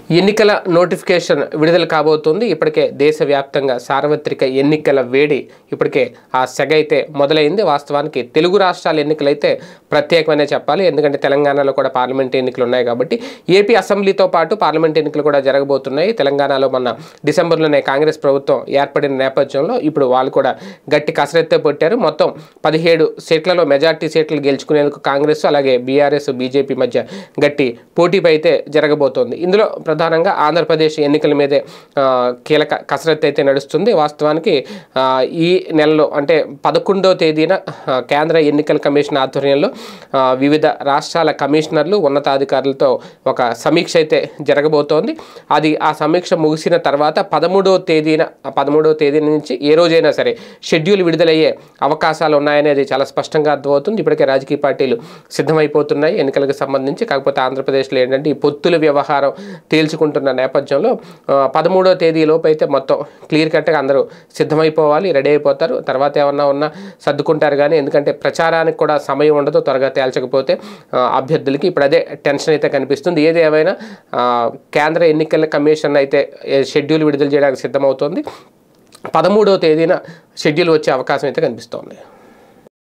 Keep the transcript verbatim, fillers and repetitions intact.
ఎన్నికల నోటిఫికేషన్ విడుదల కాబోతుంది. ఇప్పటికే దేశవ్యాప్తంగా సార్వత్రిక ఎన్నికల వేడి ఇప్పటికే ఆ సెగ అయితే మొదలైంది. వాస్తవానికి తెలుగు రాష్ట్రాల ఎన్నికలైతే ప్రత్యేకమనే చెప్పాలి. ఎందుకంటే తెలంగాణలో కూడా పార్లమెంట్ ఎన్నికలు ఉన్నాయి కాబట్టి ఏపీ అసెంబ్లీతో పాటు పార్లమెంట్ ఎన్నికలు కూడా జరగబోతున్నాయి. తెలంగాణలో మొన్న డిసెంబర్లోనే కాంగ్రెస్ ప్రభుత్వం ఏర్పడిన నేపథ్యంలో ఇప్పుడు వాళ్ళు కూడా గట్టి కసరత్తే పెట్టారు. మొత్తం పదిహేడు సీట్లలో మెజార్టీ సీట్లు గెలుచుకునేందుకు కాంగ్రెస్ అలాగే బీఆర్ఎస్ బీజేపీ మధ్య గట్టి పోటీపై అయితే జరగబోతోంది. ఇందులో ప్రధానంగా ఆంధ్రప్రదేశ్ ఎన్నికల మీదే కీలక కసరత్తు అయితే నడుస్తుంది. వాస్తవానికి ఈ నెలలో అంటే పదకొండవ తేదీన కేంద్ర ఎన్నికల కమిషన్ ఆధ్వర్యంలో వివిధ రాష్ట్రాల కమిషనర్లు ఉన్నతాధికారులతో ఒక సమీక్ష అయితే జరగబోతోంది. అది ఆ సమీక్ష ముగిసిన తర్వాత పదమూడవ తేదీన పదమూడవ తేదీ నుంచి ఏ రోజైనా సరే షెడ్యూల్ విడుదలయ్యే అవకాశాలు ఉన్నాయనేది చాలా స్పష్టంగా అర్థమవుతుంది. ఇప్పటికే రాజకీయ పార్టీలు సిద్ధమైపోతున్నాయి ఎన్నికలకు సంబంధించి. కాకపోతే ఆంధ్రప్రదేశ్లో ఏంటంటే ఈ పొత్తుల వ్యవహారం తేల్చుకుంటున్న నేపథ్యంలో పదమూడవ తేదీ లోపు అయితే మొత్తం క్లియర్ కట్గా అందరూ సిద్ధమైపోవాలి, రెడీ అయిపోతారు. తర్వాత ఏమన్నా ఉన్నా సర్దుకుంటారు. కానీ ఎందుకంటే ప్రచారానికి కూడా సమయం ఉండదు త్వరగా తేల్చకపోతే అభ్యర్థులకి. ఇప్పుడు అదే టెన్షన్ అయితే కనిపిస్తుంది. ఏది ఏమైనా కేంద్ర ఎన్నికల కమిషన్ అయితే షెడ్యూల్ విడుదల చేయడానికి సిద్ధమవుతోంది. పదమూడవ తేదీన షెడ్యూల్ వచ్చే అవకాశం అయితే కనిపిస్తోంది.